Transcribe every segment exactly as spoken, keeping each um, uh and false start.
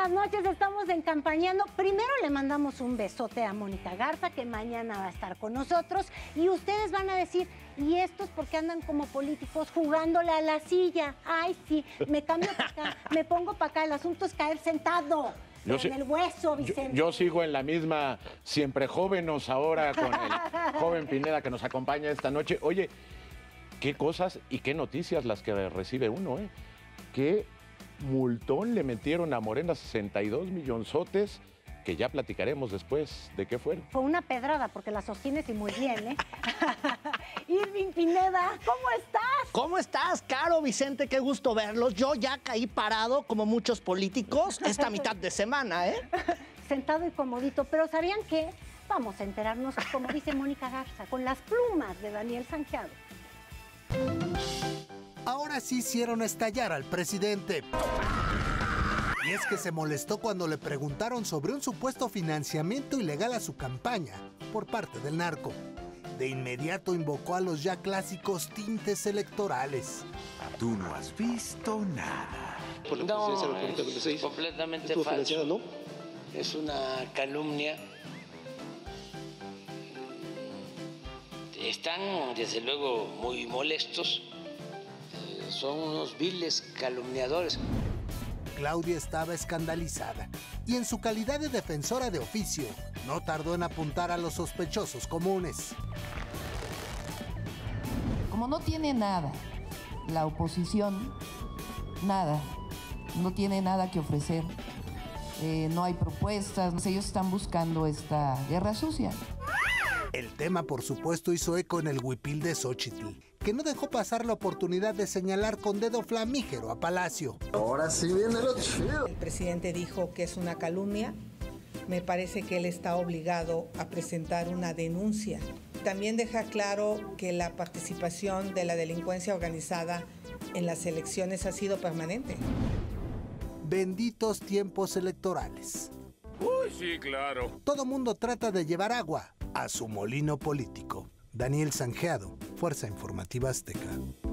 buenas noches, estamos en Campañando. Primero le mandamos un besote a Mónica Garza, que mañana va a estar con nosotros. Y ustedes van a decir, ¿y estos por qué andan como políticos jugándole a la silla? Ay, sí, me cambio para acá, me pongo para acá, el asunto es caer sentado. Yo en el hueso, Vicente. Yo, yo sigo en la misma, siempre jóvenes ahora, con el joven Pineda que nos acompaña esta noche. Oye, qué cosas y qué noticias las que recibe uno, ¿eh? Qué multón le metieron a Morena, sesenta y dos millonzotes, que ya platicaremos después de qué fueron. Fue una pedrada, porque la sostienes y muy bien, ¿eh? Irving Pineda, ¿cómo estás? ¿Cómo estás, Caro, Vicente? Qué gusto verlos. Yo ya caí parado, como muchos políticos, esta mitad de semana, ¿eh? Sentado y comodito, pero ¿sabían qué? Vamos a enterarnos, como dice Mónica Garza, con las plumas de Daniel Sanjeado. Ahora sí hicieron estallar al presidente. Y es que se molestó cuando le preguntaron sobre un supuesto financiamiento ilegal a su campaña por parte del narco. De inmediato invocó a los ya clásicos tintes electorales. Tú no has visto nada. No, es completamente falso. ¿No? Es una calumnia. Están, desde luego, muy molestos. Son unos viles calumniadores. Claudia estaba escandalizada y en su calidad de defensora de oficio no tardó en apuntar a los sospechosos comunes. Como no tiene nada, la oposición, nada, no tiene nada que ofrecer, eh, no hay propuestas, ellos están buscando esta guerra sucia. El tema, por supuesto, hizo eco en el huipil de Xóchitl, que no dejó pasar la oportunidad de señalar con dedo flamígero a Palacio. Ahora sí viene lo chido. El presidente dijo que es una calumnia. Me parece que él está obligado a presentar una denuncia. También deja claro que la participación de la delincuencia organizada en las elecciones ha sido permanente. Benditos tiempos electorales. Uy, sí, claro. Todo mundo trata de llevar agua a su molino político. Daniel Sanjeado, Fuerza Informativa Azteca.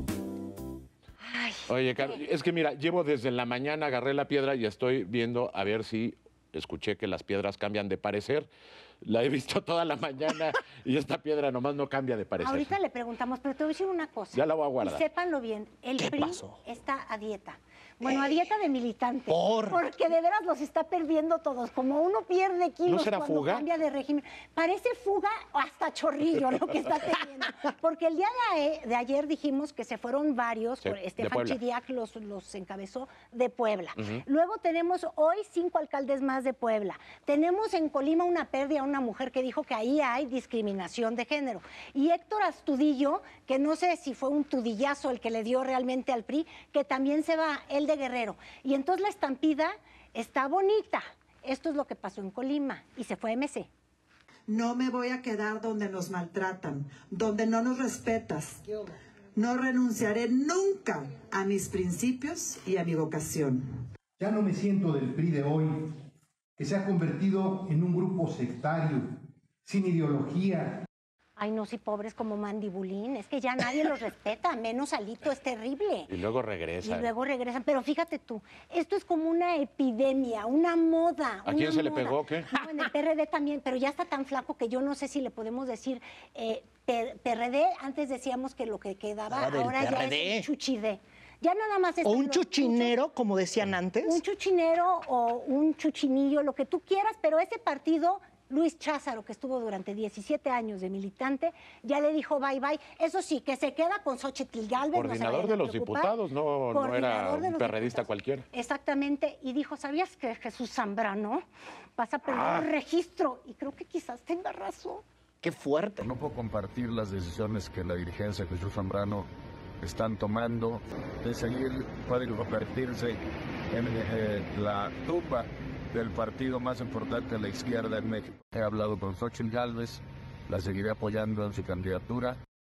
Ay, Oye, Caro, es que mira, llevo desde la mañana, agarré la piedra y estoy viendo a ver si escuché que las piedras cambian de parecer. La he visto toda la mañana y esta piedra nomás no cambia de parecer. ahorita le preguntamos, pero te voy a decir una cosa. Ya la voy a guardar. Y sépanlo bien, el ¿Qué P R I pasó? está a dieta. Bueno, a dieta de militante. ¿Por? Porque de veras los está perdiendo todos. Como uno pierde kilos ¿No será cuando fuga? cambia de régimen. Parece fuga o hasta chorrillo lo que está teniendo. Porque el día de, de ayer dijimos que se fueron varios, Sí, por de Estefan Puebla. Chiriac los, los encabezó de Puebla. Ujú. Luego tenemos hoy cinco alcaldes más de Puebla. Tenemos en Colima una pérdida, una mujer que dijo que ahí hay discriminación de género. Y Héctor Astudillo, que no sé si fue un tudillazo el que le dio realmente al P R I, que también se va, el de Guerrero. Y entonces la estampida está bonita. Esto es lo que pasó en Colima y se fue a M C. No me voy a quedar donde nos maltratan, donde no nos respetas. No renunciaré nunca a mis principios y a mi vocación. Ya no me siento del P R I de hoy, que se ha convertido en un grupo sectario, sin ideología. Ay, no, sí, pobres como Mandibulín. Es que ya nadie los respeta, menos Alito, es terrible. Y luego regresa. Y luego regresan. Pero fíjate tú, esto es como una epidemia, una moda. ¿A quién una se le moda. pegó, qué? No, en el P R D también, pero ya está tan flaco que yo no sé si le podemos decir eh, P R D. Antes decíamos que lo que quedaba, Ah, del ahora ya P R D. es el chuchidé. Ya nada más O están un los chuchinero, chuchos, como decían antes. un chuchinero o un chuchinillo, lo que tú quieras, pero ese partido, Luis Cházaro, que estuvo durante diecisiete años de militante, ya le dijo bye bye. Eso sí, que se queda con Xóchitl Gálvez. Coordinador no de los diputados, no, no era un perredista cualquiera. Exactamente, y dijo, ¿sabías que Jesús Zambrano vas a perder Ah. el registro? Y creo que quizás tenga razón. Qué fuerte. No puedo compartir las decisiones que la dirigencia de Jesús Zambrano están tomando de seguir, puede convertirse en eh, la tumba del partido más importante de la izquierda en México. He hablado con Xóchitl Gálvez, la seguiré apoyando en su candidatura.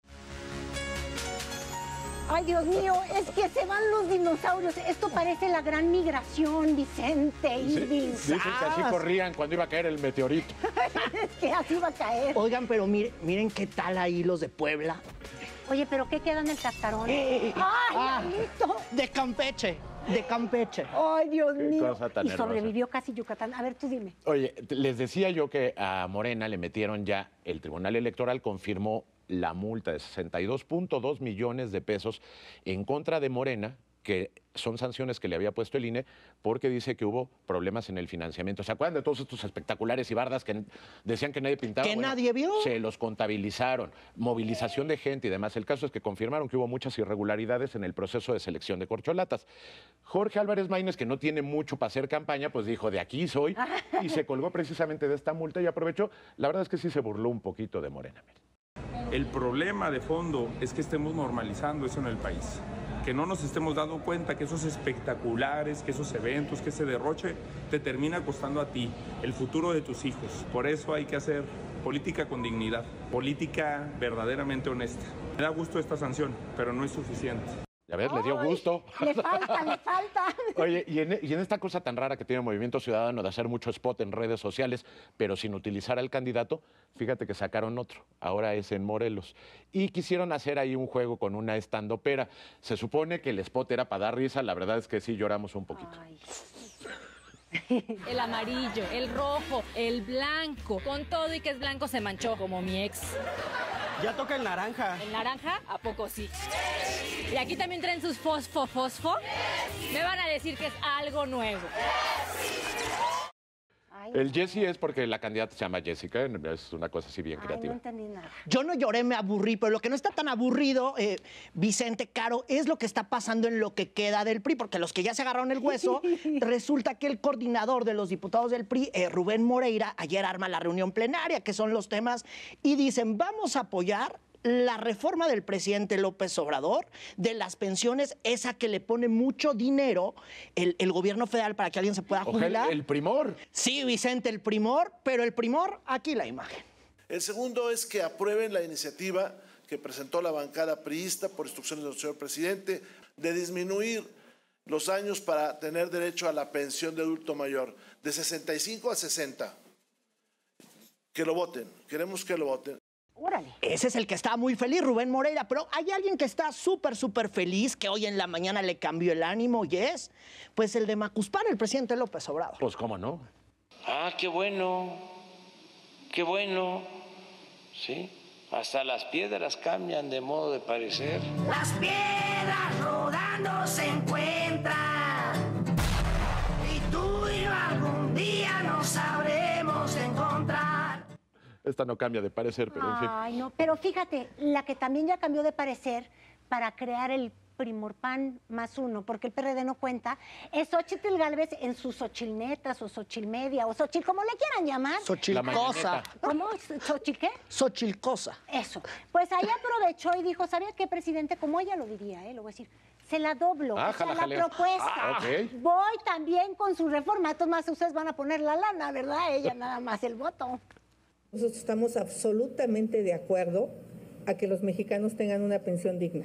Ay, Dios mío, es que se van los dinosaurios. Esto parece la gran migración, Vicente, Irving. Dicen que así corrían cuando iba a caer el meteorito. Es que así va a caer. Oigan, pero miren, miren qué tal ahí los de Puebla. Oye, ¿pero qué queda en el cascarón? Eh, ¡Ay, ah, Alito! de Campeche. de Campeche. Ay, Dios Qué mío. cosa tan Y hermosa. sobrevivió casi Yucatán. A ver, tú dime. Oye, les decía yo que a Morena le metieron ya, el Tribunal Electoral confirmó la multa de sesenta y dos punto dos millones de pesos en contra de Morena, que son sanciones que le había puesto el I N E porque dice que hubo problemas en el financiamiento. ¿Se acuerdan de todos estos espectaculares y bardas que decían que nadie pintaba? Que Bueno, nadie vio. Se los contabilizaron, movilización de gente y demás. El caso es que confirmaron que hubo muchas irregularidades en el proceso de selección de corcholatas. Jorge Álvarez Maínez, que no tiene mucho para hacer campaña, pues dijo, de aquí soy, y se colgó precisamente de esta multa y aprovechó. La verdad es que sí se burló un poquito de Morena. El problema de fondo es que estemos normalizando eso en el país. Que no nos estemos dando cuenta que esos espectaculares, que esos eventos, que ese derroche te termina costando a ti, el futuro de tus hijos. Por eso hay que hacer política con dignidad, política verdaderamente honesta. Me da gusto esta sanción, pero no es suficiente. A ver, le dio gusto. Le falta, le falta. Oye, y en, y en esta cosa tan rara que tiene el Movimiento Ciudadano de hacer mucho spot en redes sociales, pero sin utilizar al candidato, fíjate que sacaron otro, ahora es en Morelos. Y quisieron hacer ahí un juego con una estandopera. Se supone que el spot era para dar risa, la verdad es que sí lloramos un poquito. Ay. El amarillo, el rojo, el blanco. Con todo y que es blanco se manchó, como mi ex. Ya toca el naranja. ¿El naranja? ¿A poco sí? Y aquí también traen sus fosfo, fosfo. Me van a decir que es algo nuevo. El Jessie es porque la candidata se llama Jessica, es una cosa así bien Ay, creativa. no entendí nada. Yo no lloré, me aburrí, pero lo que no está tan aburrido, eh, Vicente, Caro, es lo que está pasando en lo que queda del P R I, porque los que ya se agarraron el hueso, resulta que el coordinador de los diputados del P R I, eh, Rubén Moreira, ayer arma la reunión plenaria, que son los temas, y dicen, vamos a apoyar la reforma del presidente López Obrador de las pensiones, esa que le pone mucho dinero el, el gobierno federal para que alguien se pueda jubilar. El, el primor. Sí, Vicente, el primor, pero el primor, aquí la imagen. El segundo es que aprueben la iniciativa que presentó la bancada priista por instrucciones del señor presidente de disminuir los años para tener derecho a la pensión de adulto mayor de sesenta y cinco a sesenta. Que lo voten, queremos que lo voten. Órale. Ese es el que está muy feliz, Rubén Moreira, pero hay alguien que está súper, súper feliz, que hoy en la mañana le cambió el ánimo, y es, pues, el de Macuspana, el presidente López Obrador. Pues, ¿cómo no? Ah, qué bueno, qué bueno, sí. Hasta las piedras cambian de modo de parecer. Las piedras rodando se encuentran, y tú y yo algún día nos sabremos encontrar. Esta no cambia de parecer, pero en fin. Ay, no, pero fíjate, la que también ya cambió de parecer para crear el Primorpan más uno, porque el P R D no cuenta, es Xochitl Gálvez en sus Xochilnetas o Xochilmedia o Xochil, como le quieran llamar. Xochilcosa. ¿Cómo? ¿Xochil qué? Xochilcosa. Eso. Pues ahí aprovechó y dijo, ¿sabía qué, presidente? Como ella lo diría, ¿eh? Lo voy a decir. Se la doblo, Ah, o sea, jala, la jalea. propuesta. Ah, ok. Voy también con su reforma, entonces más ustedes van a poner la lana, ¿verdad? Ella nada más el voto. Nosotros estamos absolutamente de acuerdo a que los mexicanos tengan una pensión digna.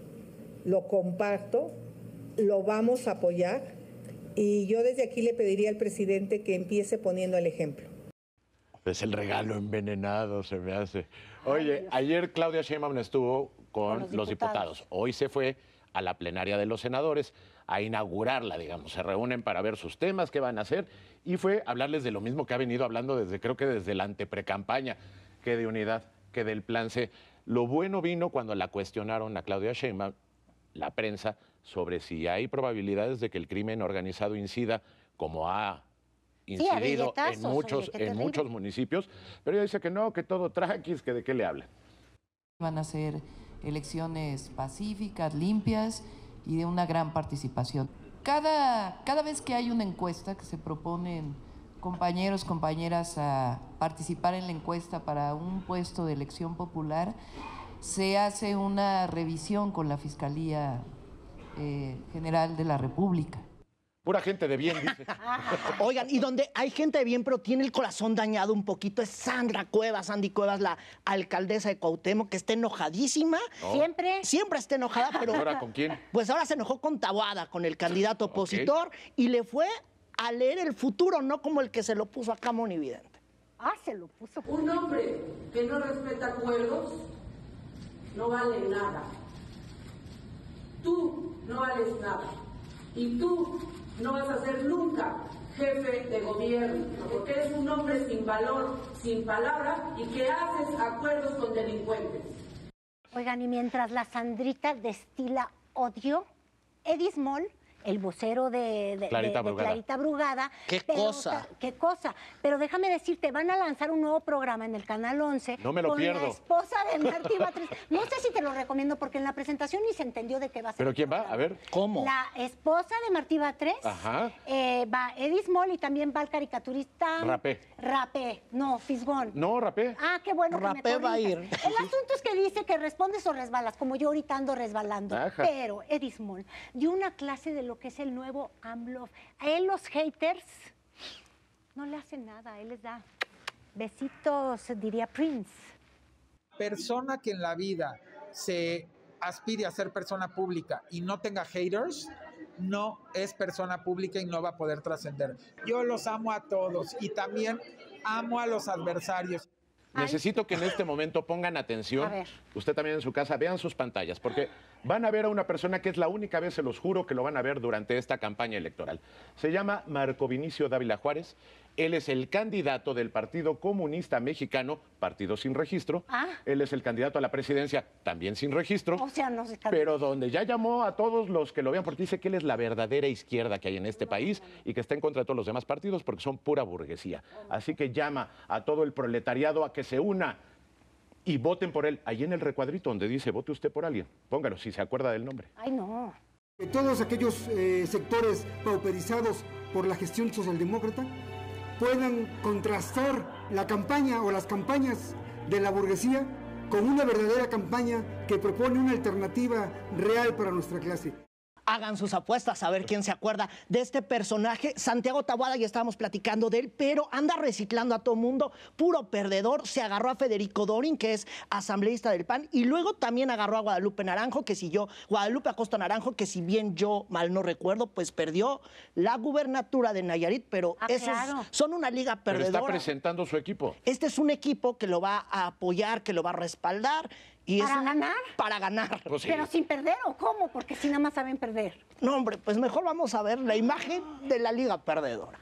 Lo comparto, lo vamos a apoyar y yo desde aquí le pediría al presidente que empiece poniendo el ejemplo. Es el regalo envenenado, se me hace. Oye, ayer Claudia Sheinbaum estuvo con, Con los los diputados. diputados. Hoy se fue a la plenaria de los senadores a inaugurarla, digamos. Se reúnen para ver sus temas, qué van a hacer, y fue a hablarles de lo mismo que ha venido hablando desde, creo que desde la anteprecampaña, que de unidad, que del plan C. Lo bueno vino cuando la cuestionaron a Claudia Sheinbaum, la prensa, sobre si hay probabilidades de que el crimen organizado incida, como ha incidido billetazos, en muchos, oye, qué en terrible. muchos municipios, pero ella dice que no, que todo tranquis, que de qué le hablan. Van a ser elecciones pacíficas, limpias y de una gran participación. Cada, cada vez que hay una encuesta que se proponen compañeros, compañeras a participar en la encuesta para un puesto de elección popular, se hace una revisión con la Fiscalía eh, General de la República. Pura gente de bien, dice. Oigan, y donde hay gente de bien, pero tiene el corazón dañado un poquito, es Sandra Cuevas, Sandy Cuevas, la alcaldesa de Cuauhtémoc, que está enojadísima. No. Siempre. Siempre está enojada, pero... ¿Ahora con quién? Pues ahora se enojó con Taboada, con el candidato opositor, y le fue a leer el futuro, no como el que se lo puso acá Monividente. Ah, se lo puso. Un hombre que no respeta acuerdos no vale nada. Tú no vales nada. Y tú no vas a ser nunca jefe de gobierno, porque eres un hombre sin valor, sin palabra y que haces acuerdos con delincuentes. Oigan, y mientras la Sandrita destila odio, Eddie Small, el vocero de, de, Clarita, de, de Brugada. Clarita Brugada. ¿Qué pero, cosa? ¿Qué cosa? Pero déjame decirte, van a lanzar un nuevo programa en el Canal once. No me lo con pierdo. la esposa de Martí Batres. No sé si te lo recomiendo porque en la presentación ni se entendió de qué va a ser. ¿Pero el quién va? programa. A ver. ¿Cómo? La esposa de Martí Batres. Ajá. Eh, va Eddie Small y también va el caricaturista. Rapé. Rapé. No, Fisgón. No, Rapé. Ah, qué bueno que Rapé me va a ir. corrijas. El asunto es que dice que respondes o resbalas, como yo ahorita ando resbalando. Ajá. Pero Eddie Small dio una clase de lo que es el nuevo AMLO. A él los haters no le hacen nada, él les da besitos, diría Prince. Persona que en la vida se aspire a ser persona pública y no tenga haters, no es persona pública y no va a poder trascender. Yo los amo a todos y también amo a los adversarios. Necesito que en este momento pongan atención. A ver. Usted también en su casa, vean sus pantallas, porque van a ver a una persona que es la única vez, se los juro, que lo van a ver durante esta campaña electoral. Se llama Marco Vinicio Dávila Juárez. Él es el candidato del Partido Comunista Mexicano, partido sin registro. Ah. Él es el candidato a la presidencia, también sin registro. O sea, no se está... Pero donde ya llamó a todos los que lo vean, porque dice que él es la verdadera izquierda que hay en este país y que está en contra de todos los demás partidos porque son pura burguesía. Así que llama a todo el proletariado a que se una y voten por él. Ahí en el recuadrito donde dice vote usted por alguien, póngalo si se acuerda del nombre. Ay, no. Todos aquellos eh, sectores pauperizados por la gestión socialdemócrata puedan contrastar la campaña o las campañas de la burguesía con una verdadera campaña que propone una alternativa real para nuestra clase. Hagan sus apuestas a ver quién se acuerda de este personaje. Santiago Taboada, ya estábamos platicando de él, pero anda reciclando a todo mundo, puro perdedor. Se agarró a Federico Dorin, que es asambleísta del P A N, y luego también agarró a Guadalupe Naranjo, que si yo, Guadalupe Acosta Naranjo, que si bien yo mal no recuerdo, pues perdió la gubernatura de Nayarit, pero Ah, esos claro. son una liga Pero perdedora. está presentando su equipo. Este es un equipo que lo va a apoyar, que lo va a respaldar. Y ¿Para es un- ganar? Para ganar. Pues sí. Pero sin perder, ¿o cómo? Porque si nada más saben perder. No, hombre, pues mejor vamos a ver la imagen de la liga perdedora.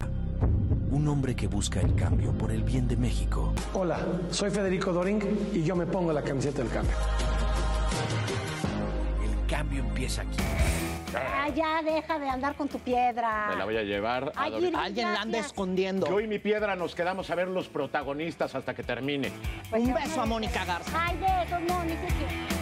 Un hombre que busca el cambio por el bien de México. Hola, soy Federico Doring y yo me pongo la camiseta del cambio. El cambio empieza aquí. Ah, ya, deja de andar con tu piedra. Me la voy a llevar a Ay, dormir. Irving, Alguien la anda gracias. escondiendo. Yo y mi piedra nos quedamos a ver los protagonistas hasta que termine. Pues Un ya beso a me- Mónica Garza. Ay, besos, Mónica.